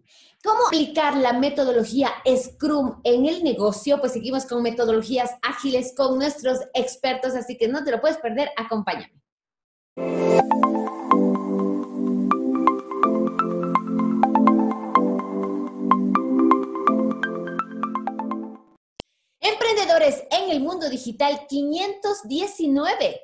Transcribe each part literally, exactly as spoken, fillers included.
¿Cómo aplicar la metodología Scrum en el negocio? Pues seguimos con metodologías ágiles con nuestros expertos, así que no te lo puedes perder, acompáñame. Emprendedores en el mundo digital quinientos diecinueve.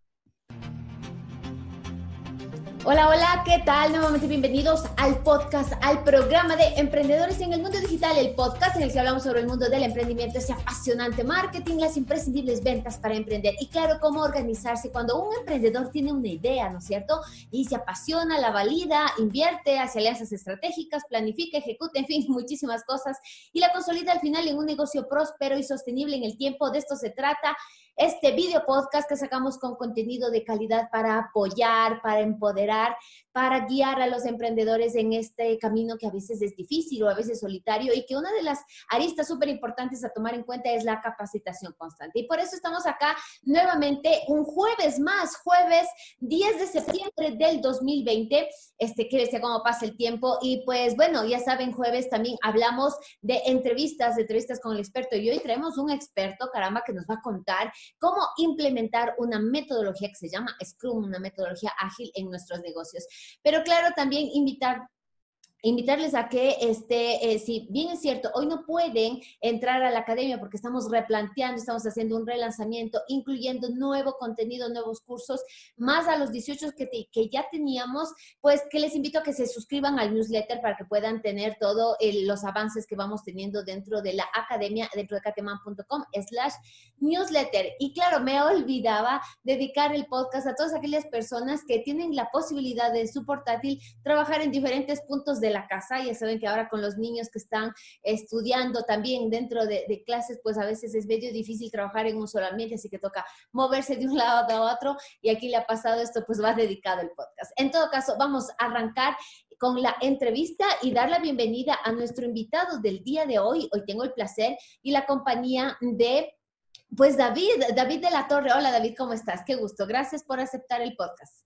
Hola, hola, ¿qué tal? Nuevamente bienvenidos al podcast, al programa de Emprendedores en el Mundo Digital, el podcast en el que hablamos sobre el mundo del emprendimiento, ese apasionante marketing, las imprescindibles ventas para emprender y claro, cómo organizarse cuando un emprendedor tiene una idea, ¿no es cierto? Y se apasiona, la valida, invierte, hace alianzas estratégicas, planifica, ejecuta, en fin, muchísimas cosas y la consolida al final en un negocio próspero y sostenible en el tiempo. De esto se trata este video podcast que sacamos con contenido de calidad para apoyar, para empoderar, para guiar a los emprendedores en este camino que a veces es difícil o a veces solitario y que una de las aristas súper importantes a tomar en cuenta es la capacitación constante. Y por eso estamos acá nuevamente un jueves más, jueves diez de septiembre del dos mil veinte. Este, que decía cómo pasa el tiempo. Y pues bueno, ya saben, jueves también hablamos de entrevistas, de entrevistas con el experto. Y hoy traemos un experto, caramba, que nos va a contar cómo implementar una metodología que se llama Scrum, una metodología ágil en nuestros negocios. Pero claro, también invitar Invitarles a que, este, eh, si bien es cierto, hoy no pueden entrar a la academia porque estamos replanteando, estamos haciendo un relanzamiento, incluyendo nuevo contenido, nuevos cursos, más a los dieciocho que, te, que ya teníamos, pues que les invito a que se suscriban al newsletter para que puedan tener todos los avances que vamos teniendo dentro de la academia, dentro de cateman punto com slash newsletter. Y claro, me olvidaba dedicar el podcast a todas aquellas personas que tienen la posibilidad de su portátil trabajar en diferentes puntos de la casa. Ya saben que ahora con los niños que están estudiando también dentro de, de clases, pues a veces es medio difícil trabajar en un solo ambiente, así que toca moverse de un lado a otro y aquí le ha pasado esto, pues va dedicado el podcast. En todo caso, vamos a arrancar con la entrevista y dar la bienvenida a nuestro invitado del día de hoy. Hoy tengo el placer y la compañía de, pues David, David de la Torre. Hola David, ¿cómo estás? Qué gusto. Gracias por aceptar el podcast.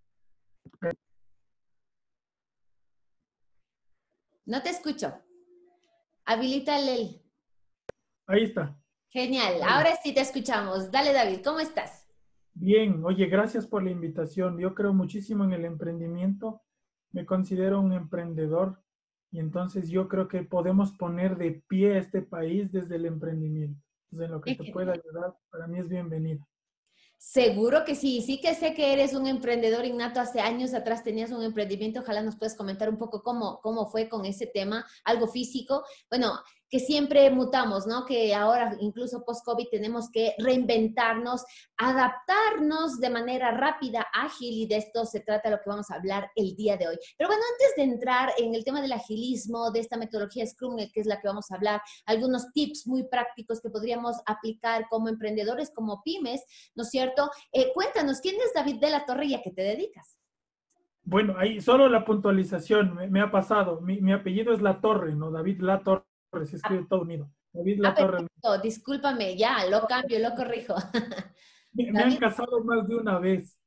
No te escucho. Habilita el... Ahí está. Genial. Ahí. Ahora sí te escuchamos. Dale, David, ¿cómo estás? Bien. Oye, gracias por la invitación. Yo creo muchísimo en el emprendimiento. Me considero un emprendedor y entonces yo creo que podemos poner de pie a este país desde el emprendimiento. Entonces, en lo que Qué te pueda genial. ayudar, para mí es bienvenido. Seguro que sí, sí que sé que eres un emprendedor innato. Hace años atrás tenías un emprendimiento, ojalá nos puedas comentar un poco cómo, cómo fue con ese tema, algo físico. Bueno, que siempre mutamos, ¿no? Que ahora incluso post-COVID tenemos que reinventarnos, adaptarnos de manera rápida, ágil, y de esto se trata lo que vamos a hablar el día de hoy. Pero bueno, antes de entrar en el tema del agilismo, de esta metodología Scrum, que es la que vamos a hablar, algunos tips muy prácticos que podríamos aplicar como emprendedores, como pymes, ¿no es cierto? Eh, cuéntanos, ¿quién es David de la Torre y a qué te dedicas? Bueno, ahí solo la puntualización me, me ha pasado. Mi, mi apellido es La Torre, ¿no? David La Torre, se escribe todo unido. David Ah, La Torre. perfecto, discúlpame, ya, lo cambio, lo corrijo. Me, me han David. casado más de una vez.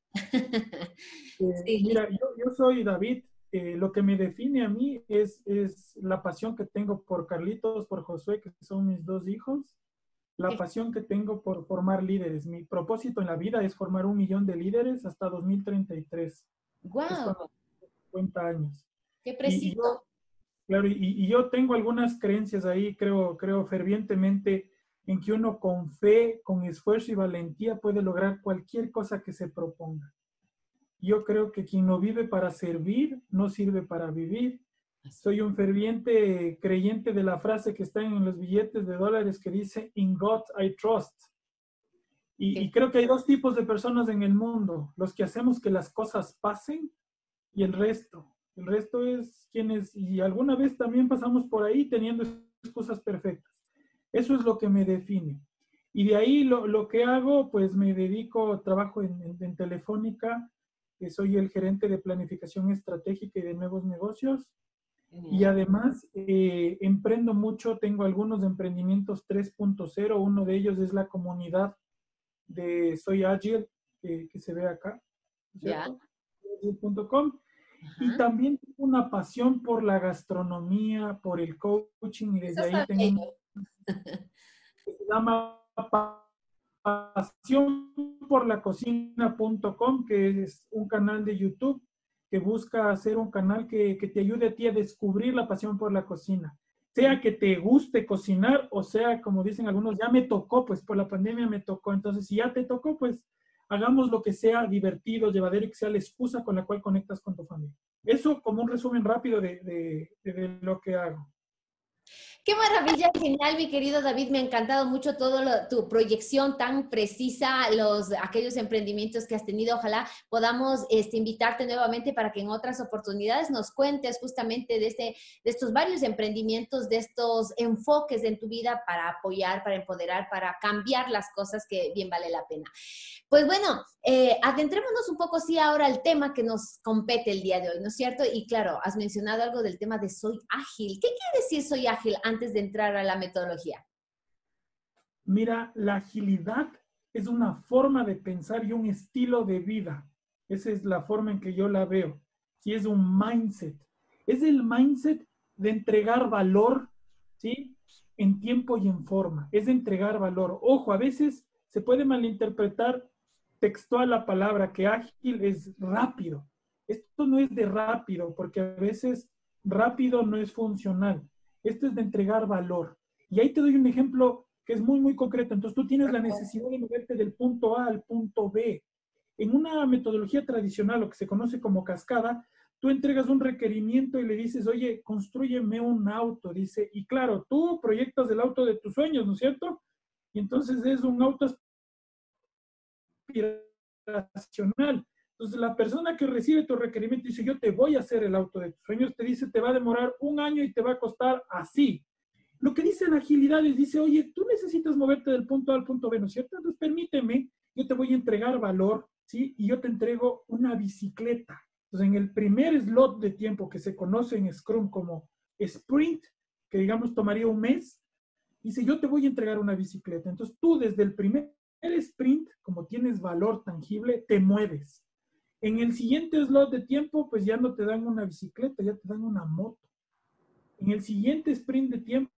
Eh, Sí, mira, listo. yo, yo soy David. Eh, lo que me define a mí es, es la pasión que tengo por Carlitos, por Josué, que son mis dos hijos, la pasión que tengo por formar líderes. Mi propósito en la vida es formar un millón de líderes hasta dos mil treinta y tres, que es Wow, cuando tengo cincuenta años. qué Y, y preciso. yo, claro, y, y yo tengo algunas creencias ahí, creo, creo fervientemente en que uno con fe, con esfuerzo y valentía puede lograr cualquier cosa que se proponga. Yo creo que quien no vive para servir, no sirve para vivir. Soy un ferviente creyente de la frase que está en los billetes de dólares que dice, In God I trust. Y, y creo que hay dos tipos de personas en el mundo, los que hacemos que las cosas pasen y el resto. El resto es quienes, y alguna vez también pasamos por ahí teniendo excusas perfectas. Eso es lo que me define. Y de ahí lo, lo que hago, pues me dedico, trabajo en, en, en Telefónica, que soy el gerente de planificación estratégica y de nuevos negocios. Y Genial. además eh, emprendo mucho, tengo algunos emprendimientos tres punto cero, uno de ellos es la comunidad de Soy Ágil, que, que se ve acá, Ya. ¿cierto? ágil punto com. Ajá. Y también tengo una pasión por la gastronomía, por el coaching, y desde Eso ahí tengo un que se llama pasión por la cocina punto com, que es un canal de YouTube que busca hacer un canal que, que te ayude a ti a descubrir la pasión por la cocina. Sea que te guste cocinar o sea, como dicen algunos, ya me tocó, pues por la pandemia me tocó. Entonces, si ya te tocó, pues hagamos lo que sea divertido, llevadero y que sea la excusa con la cual conectas con tu familia. Eso como un resumen rápido de, de, de, de lo que hago. Qué maravilla, genial, mi querido David. Me ha encantado mucho toda tu proyección tan precisa, los, aquellos emprendimientos que has tenido. Ojalá podamos este, invitarte nuevamente para que en otras oportunidades nos cuentes justamente de, este, de estos varios emprendimientos, de estos enfoques en tu vida para apoyar, para empoderar, para cambiar las cosas que bien vale la pena. Pues bueno, eh, adentrémonos un poco, sí, ahora al tema que nos compete el día de hoy, ¿no es cierto? Y claro, has mencionado algo del tema de soy ágil. ¿Qué quiere decir soy ágil antes de entrar a la metodología? Mira, la agilidad es una forma de pensar y un estilo de vida. Esa es la forma en que yo la veo. Sí, es un mindset. Es el mindset de entregar valor, ¿sí? En tiempo y en forma. Es de entregar valor. Ojo, a veces se puede malinterpretar textual la palabra, que ágil es rápido. Esto no es de rápido, porque a veces rápido no es funcional. Esto es de entregar valor. Y ahí te doy un ejemplo que es muy, muy concreto. Entonces tú tienes la necesidad de moverte del punto A al punto B. En una metodología tradicional, lo que se conoce como cascada, tú entregas un requerimiento y le dices, oye, construyeme un auto, dice, y claro, tú proyectas el auto de tus sueños, ¿no es cierto? Y entonces es un auto aspiracional. Entonces la persona que recibe tu requerimiento dice, yo te voy a hacer el auto de tus sueños, te dice, te va a demorar un año y te va a costar así. Lo que dice la agilidad es, dice, oye, tú necesitas moverte del punto A al punto B, ¿no es cierto? Entonces permíteme, yo te voy a entregar valor, ¿sí? Y yo te entrego una bicicleta. Entonces en el primer slot de tiempo que se conoce en Scrum como sprint, que digamos tomaría un mes, dice, yo te voy a entregar una bicicleta. Entonces tú desde el primer sprint, como tienes valor tangible, te mueves. En el siguiente slot de tiempo, pues ya no te dan una bicicleta, ya te dan una moto. En el siguiente sprint de tiempo,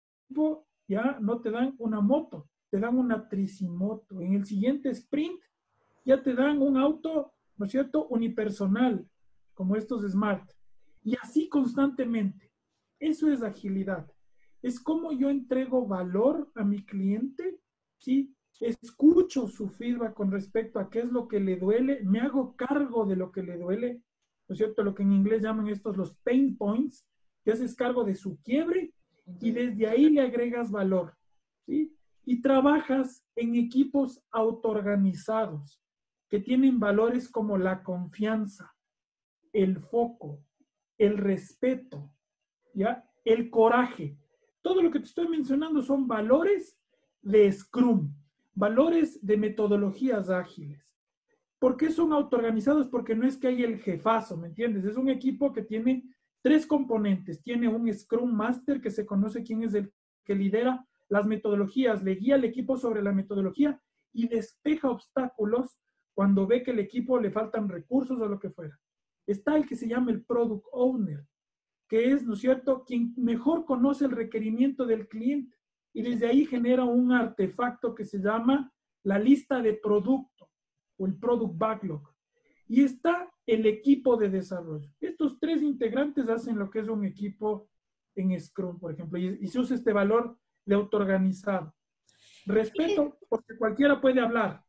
ya no te dan una moto, te dan una tricimoto. En el siguiente sprint ya te dan un auto, ¿no es cierto?, unipersonal, como estos Smart. Y así constantemente. Eso es agilidad. Es como yo entrego valor a mi cliente, ¿sí? Escucho su feedback con respecto a qué es lo que le duele, me hago cargo de lo que le duele, ¿no es cierto?, lo que en inglés llaman estos los pain points, te haces cargo de su quiebre y desde ahí le agregas valor, ¿sí? Y trabajas en equipos autoorganizados que tienen valores como la confianza, el foco, el respeto, ¿ya? El coraje. Todo lo que te estoy mencionando son valores de Scrum, valores de metodologías ágiles. ¿Por qué son autoorganizados? Porque no es que hay el jefazo, ¿me entiendes? Es un equipo que tiene tres componentes. Tiene un Scrum Master, que se conoce quién es el que lidera las metodologías, le guía al equipo sobre la metodología y despeja obstáculos cuando ve que el equipo le faltan recursos o lo que fuera. Está el que se llama el Product Owner, que es, ¿no es cierto?, quien mejor conoce el requerimiento del cliente y desde ahí genera un artefacto que se llama la lista de producto o el Product Backlog. Y está el equipo de desarrollo. Estos tres integrantes hacen lo que es un equipo en Scrum, por ejemplo, y, y se usa este valor de autoorganizado. Respeto, porque cualquiera puede hablar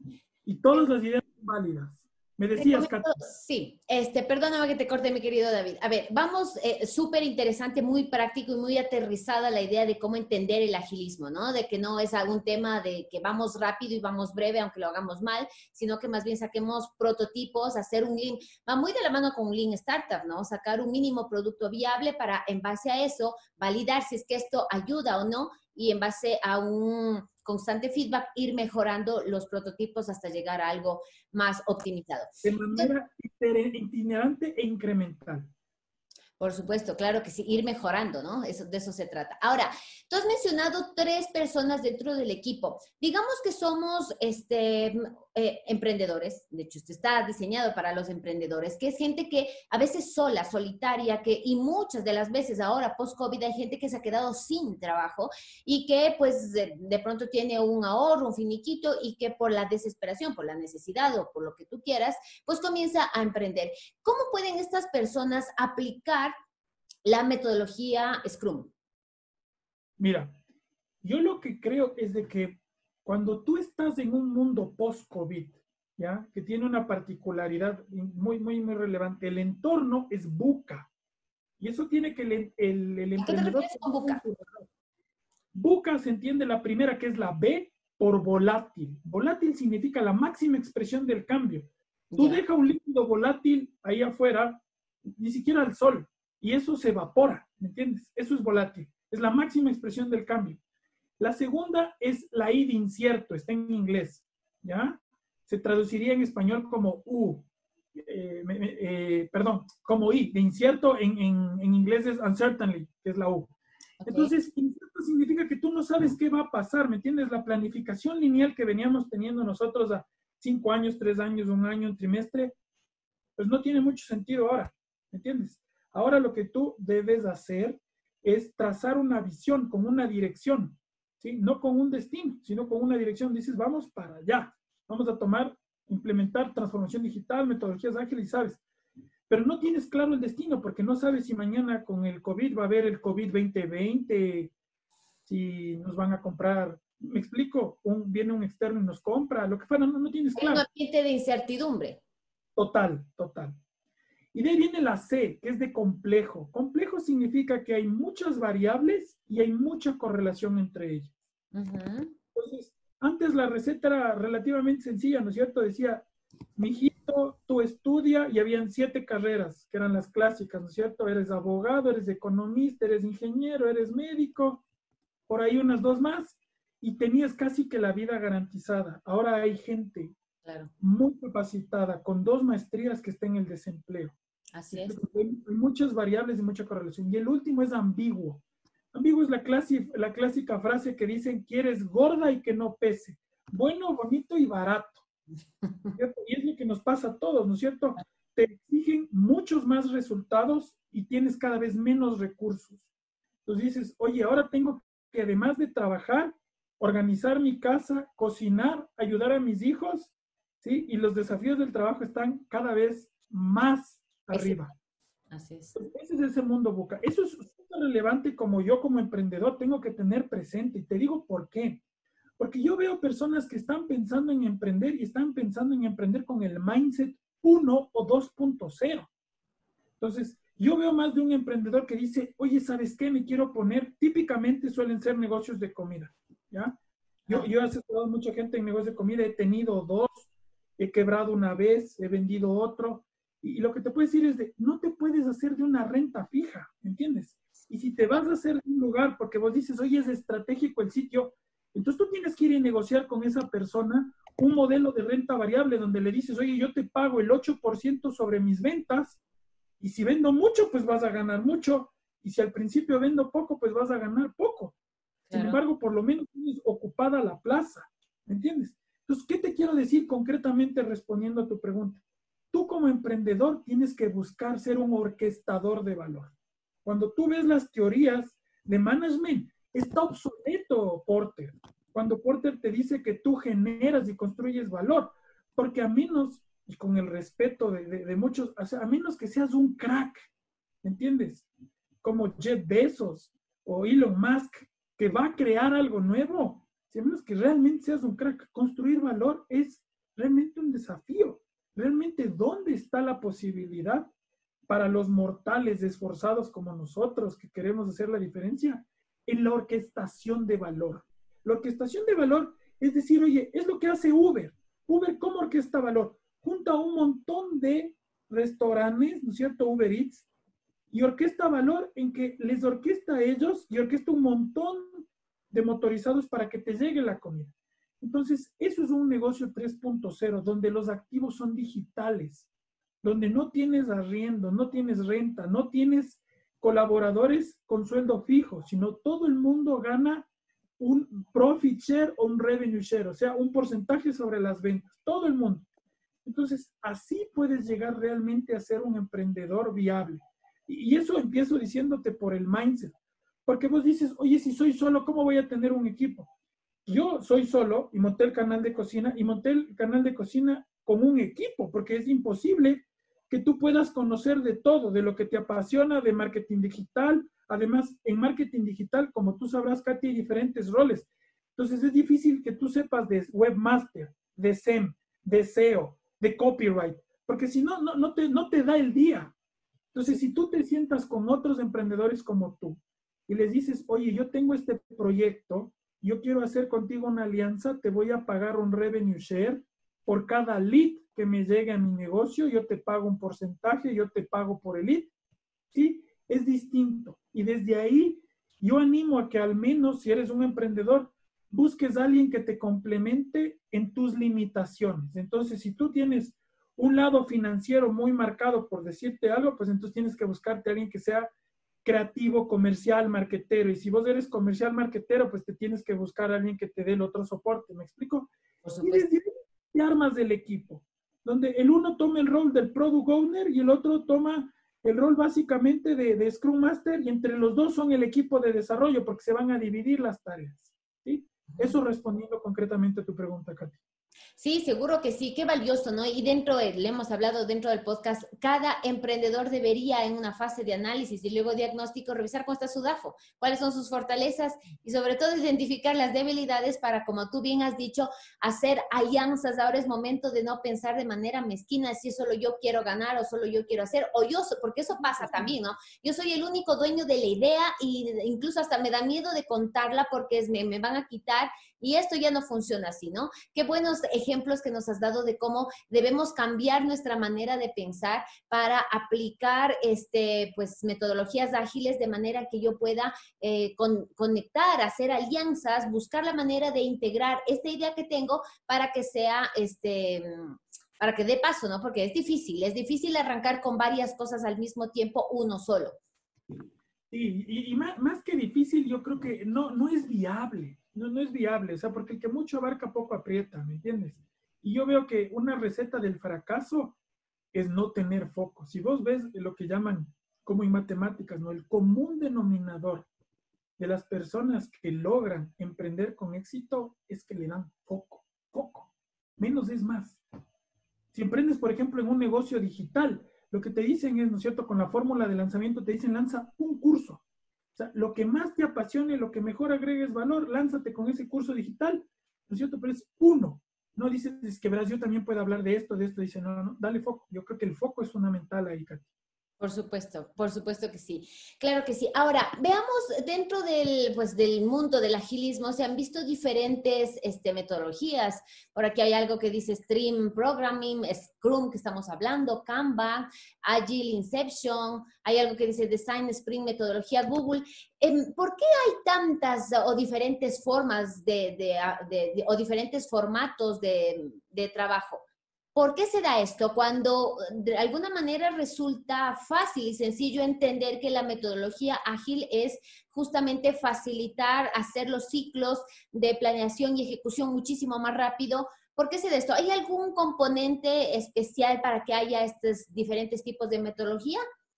y todas las ideas son válidas. Me decías, Kat. Sí, este, perdóname que te corte, mi querido David. A ver, vamos, eh, súper interesante, muy práctico y muy aterrizada la idea de cómo entender el agilismo, ¿no? De que no es algún tema de que vamos rápido y vamos breve, aunque lo hagamos mal, sino que más bien saquemos prototipos, hacer un Lean. Va muy de la mano con un Lean Startup, ¿no? Sacar un mínimo producto viable para, en base a eso, validar si es que esto ayuda o no y en base a un constante feedback, ir mejorando los prototipos hasta llegar a algo más optimizado. De manera itinerante e incremental. Por supuesto, claro que sí, ir mejorando, ¿no? Eso, de eso se trata. Ahora, tú has mencionado tres personas dentro del equipo. Digamos que somos este, eh, emprendedores, de hecho, esto está diseñado para los emprendedores, que es gente que a veces sola, solitaria, que, y muchas de las veces ahora, post-COVID, hay gente que se ha quedado sin trabajo y que pues de, de pronto tiene un ahorro, un finiquito y que por la desesperación, por la necesidad o por lo que tú quieras, pues comienza a emprender. ¿Cómo pueden estas personas aplicar la metodología Scrum? Mira, yo lo que creo es de que cuando tú estás en un mundo post-COVID, ¿ya? Que tiene una particularidad muy, muy, muy relevante, el entorno es VUCA. Y eso tiene que el, el, el ¿A qué te emprendedor... refieres con VUCA? VUCA se entiende la primera, que es la B, por volátil. Volátil significa la máxima expresión del cambio. Tú Ya. dejas un líquido volátil ahí afuera, ni siquiera al sol, y eso se evapora, ¿me entiendes? Eso es volátil, es la máxima expresión del cambio. La segunda es la I de incierto, está en inglés, ¿ya? Se traduciría en español como U, eh, eh, perdón, como I, de incierto en, en, en inglés es uncertainly, que es la U. Okay. Entonces, incierto significa que tú no sabes qué va a pasar, ¿me entiendes? La planificación lineal que veníamos teniendo nosotros a cinco años, tres años, un año, un trimestre, pues no tiene mucho sentido ahora, ¿me entiendes? Ahora lo que tú debes hacer es trazar una visión con una dirección, ¿sí? No con un destino, sino con una dirección. Dices, vamos para allá, vamos a tomar, implementar transformación digital, metodologías ágiles, ¿sabes? Pero no tienes claro el destino porque no sabes si mañana con el COVID va a haber el COVID veinte veinte, si nos van a comprar, me explico, un, viene un externo y nos compra, lo que fuera, no, no tienes claro. Hay un ambiente de incertidumbre. Total, total. Y de ahí viene la C, que es de complejo. Complejo significa que hay muchas variables y hay mucha correlación entre ellas. Uh-huh. Entonces, antes la receta era relativamente sencilla, ¿no es cierto? Decía, mijito, tú estudia, y habían siete carreras, que eran las clásicas, ¿no es cierto? Eres abogado, eres economista, eres ingeniero, eres médico, por ahí unas dos más, y tenías casi que la vida garantizada. Ahora hay gente claro. muy capacitada, con dos maestrías que está en el desempleo. Así es. Hay muchas variables y mucha correlación. Y el último es ambiguo. Ambiguo es la, clasi, la clásica frase que dicen, quieres gorda y que no pese. Bueno, bonito y barato. ¿Cierto? Y es lo que nos pasa a todos, ¿no es cierto? Te exigen muchos más resultados y tienes cada vez menos recursos. Entonces dices, oye, ahora tengo que además de trabajar, organizar mi casa, cocinar, ayudar a mis hijos, ¿sí? Y los desafíos del trabajo están cada vez más arriba. Así es. Ese es ese mundo VUCA. Eso es súper relevante, como yo como emprendedor tengo que tener presente. Y te digo por qué. Porque yo veo personas que están pensando en emprender y están pensando en emprender con el mindset uno o dos punto cero. Entonces, yo veo más de un emprendedor que dice, oye, ¿sabes qué? Me quiero poner, típicamente suelen ser negocios de comida, ¿ya? Yo, yo he asesorado a mucha gente en negocios de comida, he tenido dos, he quebrado una vez, he vendido otro, y, y lo que te puedo decir es de, no te puedes hacer de una renta fija, ¿entiendes? Y si te vas a hacer de un lugar, porque vos dices, oye, es estratégico el sitio, entonces tú tienes que ir a negociar con esa persona un modelo de renta variable donde le dices, oye, yo te pago el ocho por ciento sobre mis ventas, y si vendo mucho, pues vas a ganar mucho. Y si al principio vendo poco, pues vas a ganar poco. Claro. Sin embargo, por lo menos tienes ocupada la plaza. ¿Me entiendes? Entonces, ¿qué te quiero decir concretamente respondiendo a tu pregunta? Tú como emprendedor tienes que buscar ser un orquestador de valor. Cuando tú ves las teorías de management, está obsoleto Porter. Cuando Porter te dice que tú generas y construyes valor. Porque a menos... y con el respeto de, de, de muchos, o sea, a menos que seas un crack, ¿entiendes? Como Jeff Bezos o Elon Musk, que va a crear algo nuevo, si a menos que realmente seas un crack, construir valor es realmente un desafío. Realmente, ¿dónde está la posibilidad para los mortales esforzados como nosotros que queremos hacer la diferencia? En la orquestación de valor. La orquestación de valor es decir, oye, es lo que hace Uber. Uber, ¿cómo orquesta valor? Junta un montón de restaurantes, ¿no es cierto? Uber Eats, y orquesta valor en que les orquesta a ellos y orquesta un montón de motorizados para que te llegue la comida. Entonces, eso es un negocio tres punto cero, donde los activos son digitales, donde no tienes arriendo, no tienes renta, no tienes colaboradores con sueldo fijo, sino todo el mundo gana un profit share o un revenue share, o sea, un porcentaje sobre las ventas, todo el mundo. Entonces, así puedes llegar realmente a ser un emprendedor viable. Y eso empiezo diciéndote por el mindset, porque vos dices, oye, si soy solo, ¿cómo voy a tener un equipo? Yo soy solo y monté el canal de cocina y monté el canal de cocina con un equipo, porque es imposible que tú puedas conocer de todo, de lo que te apasiona, de marketing digital. Además, en marketing digital, como tú sabrás, Katy, hay diferentes roles. Entonces, es difícil que tú sepas de webmaster, de S E M, de S E O, de copyright, porque si no, no, no, te, no te da el día. Entonces, si tú te sientas con otros emprendedores como tú y les dices, oye, yo tengo este proyecto, yo quiero hacer contigo una alianza, te voy a pagar un revenue share por cada lead que me llegue a mi negocio, yo te pago un porcentaje, yo te pago por el lead, ¿sí? Es distinto. Y desde ahí, yo animo a que al menos, si eres un emprendedor, busques a alguien que te complemente en tus limitaciones. Entonces, si tú tienes un lado financiero muy marcado, por decirte algo, pues entonces tienes que buscarte a alguien que sea creativo, comercial, marquetero. Y si vos eres comercial, marquetero, pues te tienes que buscar a alguien que te dé el otro soporte. ¿Me explico? Por Y supuesto. desde ahí te armas del equipo, donde el uno toma el rol del Product Owner y el otro toma el rol básicamente de, de Scrum Master, y entre los dos son el equipo de desarrollo porque se van a dividir las tareas. ¿Sí? Eso respondiendo concretamente a tu pregunta, Katy. Sí, seguro que sí, qué valioso, ¿no? Y dentro, de, le hemos hablado dentro del podcast, cada emprendedor debería en una fase de análisis y luego diagnóstico revisar cómo está su D A F O, cuáles son sus fortalezas y sobre todo identificar las debilidades para, como tú bien has dicho, hacer alianzas. Ahora es momento de no pensar de manera mezquina si solo yo quiero ganar o solo yo quiero hacer, o yo, porque eso pasa también, ¿no? Yo soy el único dueño de la idea y incluso hasta me da miedo de contarla porque es, me, me van a quitar y esto ya no funciona así, ¿no? Qué buenos ejemplos que nos has dado de cómo debemos cambiar nuestra manera de pensar para aplicar este, pues, metodologías ágiles de manera que yo pueda eh, con, conectar, hacer alianzas, buscar la manera de integrar esta idea que tengo para que sea, este, para que dé paso, ¿no? Porque es difícil, es difícil arrancar con varias cosas al mismo tiempo, uno solo. Sí, y, y más, más que difícil, yo creo que no, no es viable. No, no es viable, o sea, porque el que mucho abarca poco aprieta, ¿me entiendes? Y yo veo que una receta del fracaso es no tener foco. Si vos ves lo que llaman, como en matemáticas, ¿no? El común denominador de las personas que logran emprender con éxito es que le dan foco, foco. Menos es más. Si emprendes, por ejemplo, en un negocio digital, lo que te dicen es, ¿no es cierto?, con la fórmula de lanzamiento te dicen, lanza un curso. O sea, lo que más te apasione, lo que mejor agregues valor, lánzate con ese curso digital, ¿no es cierto? Pero es uno. No dices, es que verás, yo también puedo hablar de esto, de esto. Dice, no, no, dale foco. Yo creo que el foco es fundamental ahí, Katy. Por supuesto, por supuesto que sí. Claro que sí. Ahora, veamos dentro del, pues, del mundo del agilismo, se han visto diferentes este, metodologías. Por aquí hay algo que dice Stream Programming, Scrum, que estamos hablando, Kanban, Agile Inception, hay algo que dice Design Sprint, metodología Google. ¿Por qué hay tantas o diferentes formas de, de, de, de o diferentes formatos de, de trabajo? ¿Por qué se da esto? Cuando de alguna manera resulta fácil y sencillo entender que la metodología ágil es justamente facilitar, hacer los ciclos de planeación y ejecución muchísimo más rápido. ¿Por qué se da esto? ¿Hay algún componente especial para que haya estos diferentes tipos de metodología?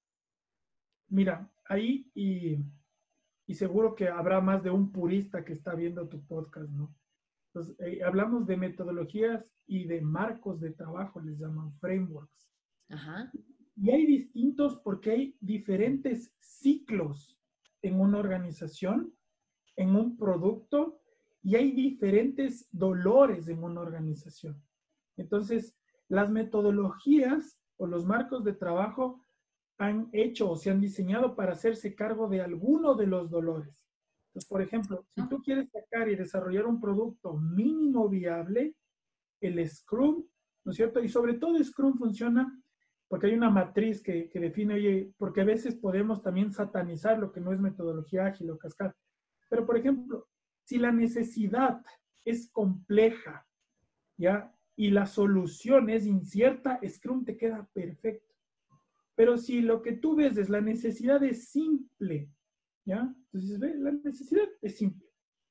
Mira, ahí y, y seguro que habrá más de un purista que está viendo tu podcast, ¿no? Entonces, eh, hablamos de metodologías y de marcos de trabajo, les llaman frameworks. Ajá. Y hay distintos porque hay diferentes ciclos en una organización, en un producto, y hay diferentes dolores en una organización. Entonces, las metodologías o los marcos de trabajo han hecho o se han diseñado para hacerse cargo de alguno de los dolores. Entonces, por ejemplo, si tú quieres sacar y desarrollar un producto mínimo viable, el Scrum, ¿no es cierto? Y sobre todo Scrum funciona porque hay una matriz que, que define, oye, porque a veces podemos también satanizar lo que no es metodología ágil o cascada. Pero, por ejemplo, si la necesidad es compleja, ¿ya? Y la solución es incierta, Scrum te queda perfecto. Pero si lo que tú ves es la necesidad es simple, ¿ya? Entonces, ve, la necesidad es simple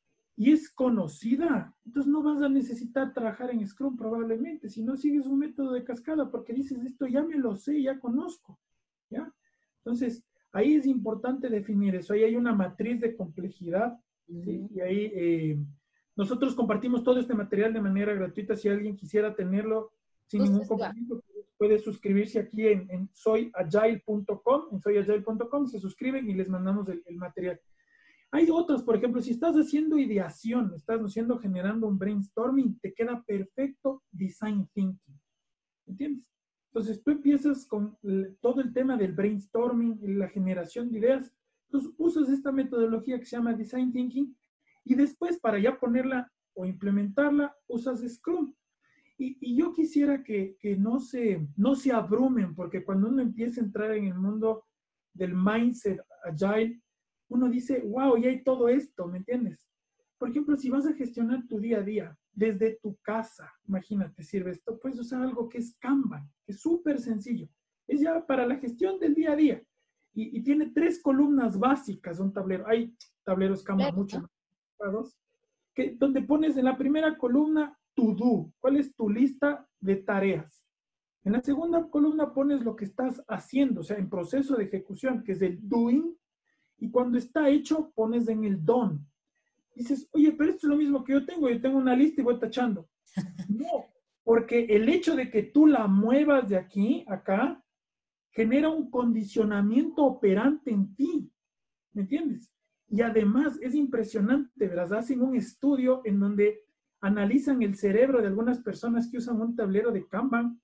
y es conocida, entonces no vas a necesitar trabajar en Scrum probablemente, si no sigues un método de cascada, porque dices, esto ya me lo sé, ya conozco, ¿ya? Entonces, ahí es importante definir eso, ahí hay una matriz de complejidad, ¿sí? Y ahí eh, nosotros compartimos todo este material de manera gratuita, si alguien quisiera tenerlo sin Justo ningún eso iba. compromiso, puede suscribirse aquí en, en soy agile punto com, en soy agile punto com, se suscriben y les mandamos el, el material. Hay otros, por ejemplo, si estás haciendo ideación, estás haciendo, generando un brainstorming, te queda perfecto design thinking, ¿entiendes? Entonces tú empiezas con el, todo el tema del brainstorming, la generación de ideas, entonces usas esta metodología que se llama design thinking y después para ya ponerla o implementarla usas Scrum. Y, y yo quisiera que, que no, se, no se abrumen, porque cuando uno empieza a entrar en el mundo del mindset agile, uno dice, wow, ya hay todo esto, ¿me entiendes? Por ejemplo, si vas a gestionar tu día a día desde tu casa, imagínate, sirve esto, puedes usar algo que es Kanban, que es súper sencillo. Es ya para la gestión del día a día. Y, y tiene tres columnas básicas, un tablero. Hay tableros Kanban mucho más complicados, que, donde pones en la primera columna to do, cuál es tu lista de tareas. En la segunda columna pones lo que estás haciendo, o sea, en proceso de ejecución, que es el doing, y cuando está hecho, pones en el done. Dices, oye, pero esto es lo mismo que yo tengo, yo tengo una lista y voy tachando. No, porque el hecho de que tú la muevas de aquí a acá genera un condicionamiento operante en ti, ¿me entiendes? Y además es impresionante, verás, hacen un estudio en donde analizan el cerebro de algunas personas que usan un tablero de Kanban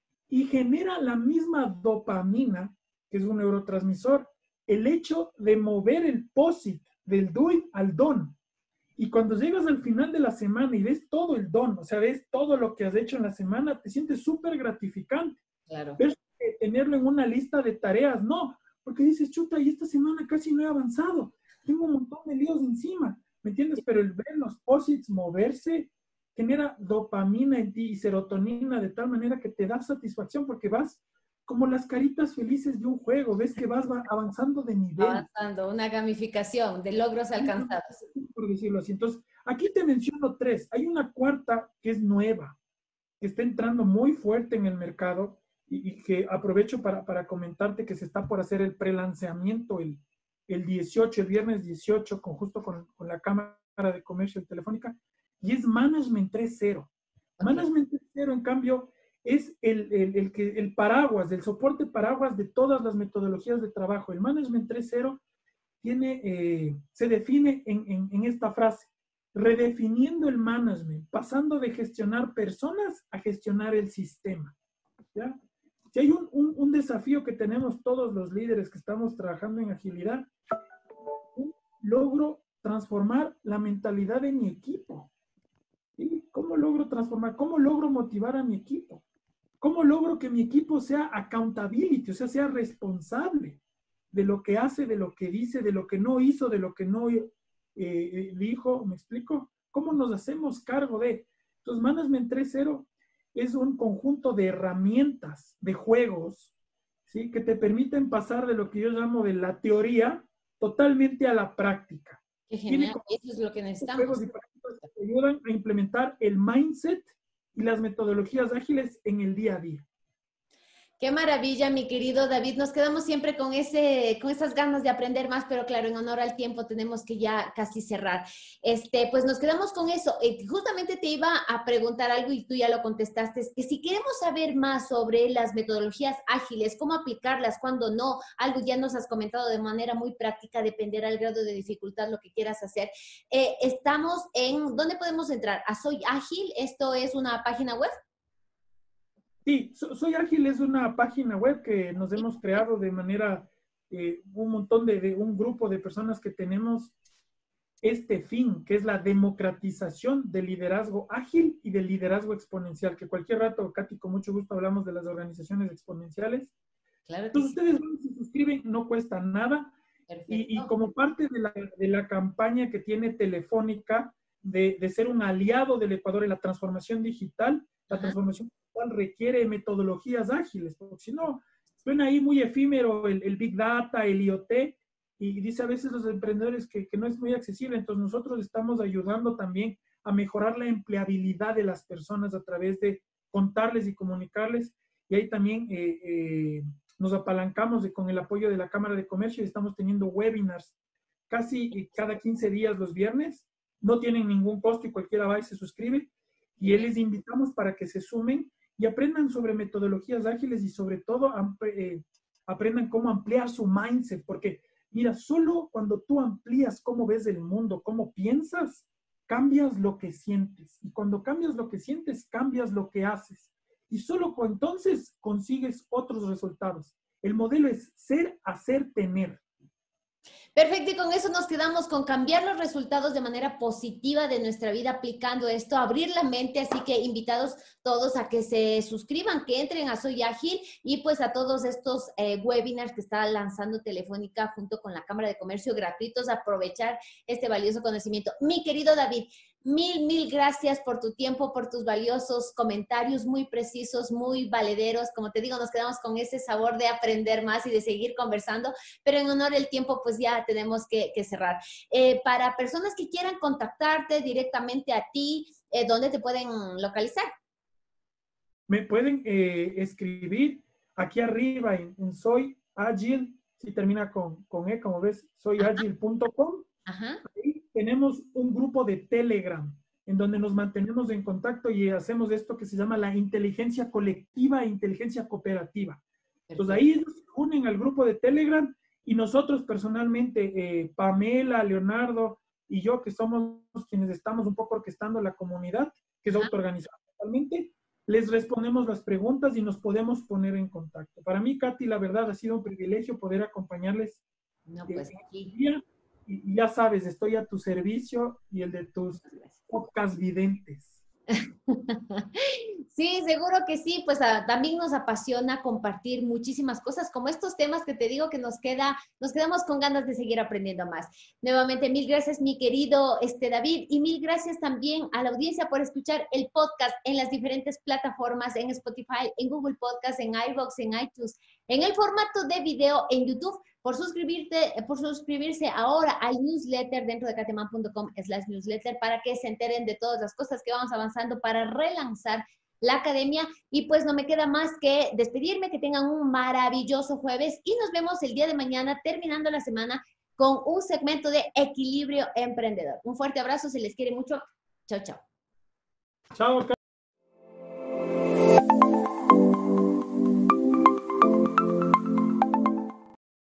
y genera la misma dopamina, que es un neurotransmisor, el hecho de mover el posit del doing al done. Y cuando llegas al final de la semana y ves todo el done, o sea, ves todo lo que has hecho en la semana, te sientes súper gratificante. Claro. Pero tenerlo en una lista de tareas, no, porque dices, chuta, y esta semana casi no he avanzado, tengo un montón de líos encima, ¿me entiendes? Pero el ver los posits moverse genera dopamina en ti y serotonina de tal manera que te da satisfacción porque vas como las caritas felices de un juego, ves que vas avanzando de nivel. Avanzando, una gamificación de logros alcanzados. Por decirlo así. Entonces, aquí te menciono tres. Hay una cuarta que es nueva, que está entrando muy fuerte en el mercado y, y que aprovecho para, para comentarte que se está por hacer el prelanceamiento el, el dieciocho, el viernes dieciocho, con, justo con, con la Cámara de Comercio Telefónica, y es Management tres punto cero. Okay. Management tres punto cero, en cambio, es el, el, el, que, el paraguas, el soporte paraguas de todas las metodologías de trabajo. El Management tres punto cero tiene, eh, se define en, en, en esta frase: redefiniendo el management, pasando de gestionar personas a gestionar el sistema. ¿Ya? Si hay un, un, un desafío que tenemos todos los líderes que estamos trabajando en agilidad, logro transformar la mentalidad de mi equipo. ¿Sí? ¿Cómo logro transformar? ¿Cómo logro motivar a mi equipo? ¿Cómo logro que mi equipo sea accountability, o sea, sea responsable de lo que hace, de lo que dice, de lo que no hizo, de lo que no eh, dijo? ¿Me explico? ¿Cómo nos hacemos cargo de? Entonces, Management tres punto cero es un conjunto de herramientas, de juegos, ¿sí? Que te permiten pasar de lo que yo llamo de la teoría totalmente a la práctica. Qué genial, eso es lo que necesitamos. Juegos y prácticas que te ayudan a implementar el mindset y las metodologías ágiles en el día a día. Qué maravilla, mi querido David. Nos quedamos siempre con, ese, con esas ganas de aprender más, pero claro, en honor al tiempo tenemos que ya casi cerrar. Este, pues nos quedamos con eso. Eh, justamente te iba a preguntar algo y tú ya lo contestaste, es que si queremos saber más sobre las metodologías ágiles, cómo aplicarlas, cuándo no, algo ya nos has comentado de manera muy práctica, dependerá del grado de dificultad, lo que quieras hacer. Eh, estamos en, ¿dónde podemos entrar? ¿A Soy Ágil? ¿Esto es una página web? Sí, Soy Ágil es una página web que nos hemos creado de manera, eh, un montón de, de, un grupo de personas que tenemos este fin, que es la democratización del liderazgo ágil y del liderazgo exponencial, que cualquier rato, Katy, con mucho gusto hablamos de las organizaciones exponenciales. Claro que Entonces, sí. ustedes se suscriben, no cuesta nada. Y, y como parte de la, de la campaña que tiene Telefónica de, de ser un aliado del Ecuador en la transformación digital, la Ajá. transformación digital requiere metodologías ágiles, porque si no, suena ahí muy efímero el, el Big Data, el I O T, y dice a veces los emprendedores que, que no es muy accesible. Entonces nosotros estamos ayudando también a mejorar la empleabilidad de las personas a través de contarles y comunicarles. Y ahí también eh, eh, nos apalancamos de, con el apoyo de la Cámara de Comercio y estamos teniendo webinars casi cada quince días los viernes. No tienen ningún costo y cualquiera va y se suscribe. Y les invitamos para que se sumen y aprendan sobre metodologías ágiles y sobre todo eh, aprendan cómo ampliar su mindset. Porque mira, solo cuando tú amplías cómo ves el mundo, cómo piensas, cambias lo que sientes. Y cuando cambias lo que sientes, cambias lo que haces. Y solo entonces consigues otros resultados. El modelo es ser, hacer, tener. Perfecto, y con eso nos quedamos con cambiar los resultados de manera positiva de nuestra vida aplicando esto, abrir la mente, así que invitados todos a que se suscriban, que entren a Soy Ágil y pues a todos estos eh, webinars que está lanzando Telefónica junto con la Cámara de Comercio gratuitos, aprovechar este valioso conocimiento. Mi querido David, mil, mil gracias por tu tiempo, por tus valiosos comentarios muy precisos, muy valederos. Como te digo, nos quedamos con ese sabor de aprender más y de seguir conversando, pero en honor al tiempo, pues ya tenemos que, que cerrar. Eh, para personas que quieran contactarte directamente a ti, eh, ¿dónde te pueden localizar? Me pueden eh, escribir aquí arriba en, en Soy Ágil, si termina con, con E, como ves, soy ágil punto com. Ahí tenemos un grupo de Telegram en donde nos mantenemos en contacto y hacemos esto que se llama la inteligencia colectiva e inteligencia cooperativa. Entonces ahí ellos se unen al grupo de Telegram y nosotros personalmente, eh, Pamela, Leonardo y yo, que somos quienes estamos un poco orquestando la comunidad, que es autoorganizada totalmente, les respondemos las preguntas y nos podemos poner en contacto. Para mí, Katy, la verdad ha sido un privilegio poder acompañarles. No, pues, eh, día, y ya sabes, estoy a tu servicio y el de tus podcast videntes. Sí, seguro que sí, pues a, también nos apasiona compartir muchísimas cosas como estos temas que te digo que nos queda, nos quedamos con ganas de seguir aprendiendo más. Nuevamente, mil gracias, mi querido este, David, y mil gracias también a la audiencia por escuchar el podcast en las diferentes plataformas, en Spotify, en Google Podcast, en iVoox, en iTunes, en el formato de video en YouTube, por suscribirte, por suscribirse ahora al newsletter dentro de cateman punto com slash newsletter para que se enteren de todas las cosas que vamos avanzando para relanzar la academia. Y pues no me queda más que despedirme, que tengan un maravilloso jueves y nos vemos el día de mañana terminando la semana con un segmento de equilibrio emprendedor. Un fuerte abrazo, se les quiere mucho. Chao, chao. Chao.